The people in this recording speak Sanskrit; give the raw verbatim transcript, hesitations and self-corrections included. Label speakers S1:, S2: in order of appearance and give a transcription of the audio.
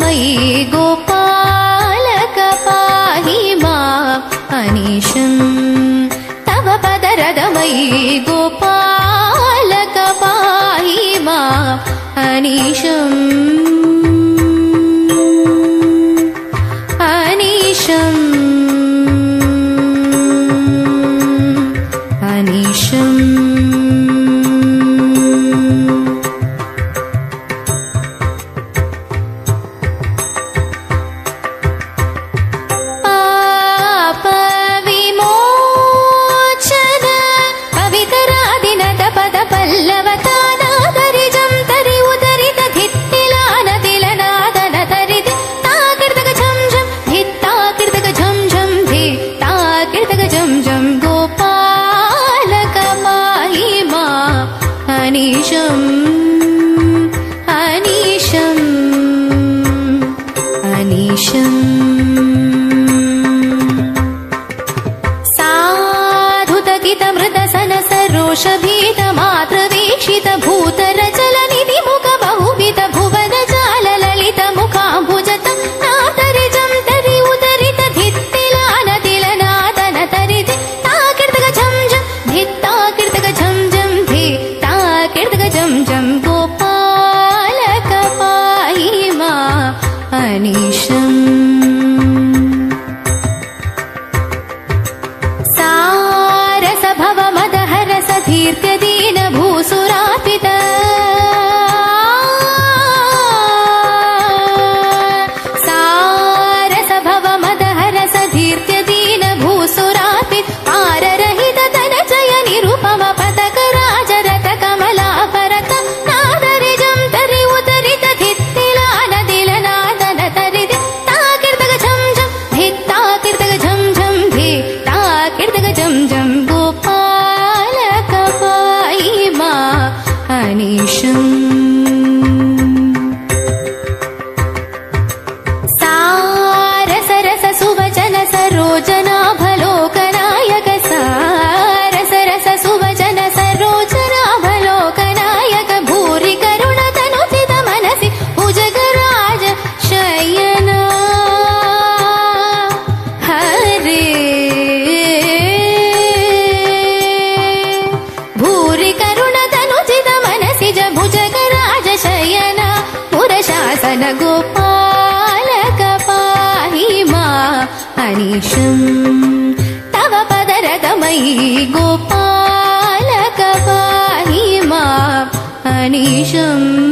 S1: पदरदमयी गोपालक पाहि माम् अनीशम् तव पदरदमयी गोपालक पाहि माम् अनीशम् अनीशम् अनीशम् अनीशम् अनीशम् अनीशम् साधुतकितमृतसन सरोषभीत मातृवीक्षित भूतरचल निधि मुख बहुविध भुवन जाल ललित मुखाम्बुजत नातरिजं तरि उदरित धित्तिलान तिलनादन तरिधि ताकीर्तक झं झं धित्ता कीर्तक झं झं धि जं जं गोपालक पाहि माम् अनीशम् सारस भव मदहरस दीर्घदीन भूसुरापित सारस भव मदहरस दीर्घदीन भूसुरापित पाररहित धनजय निरुपम पदक राजरथ कमला अनीशम् सारस रस सुवचन सरोजनाभलोकनायक सारस रस सुवचन सरोजनाभलोकनायक भूरि करुण तनुचित मनसि भुजगराज शयन हरे भूरि करुण तनुचित भुजगराज शयन पुरशासन गोपालक पाहि माम् अनीशम् तव पदरदमयी गोपालक पाहि माम् अनीशम्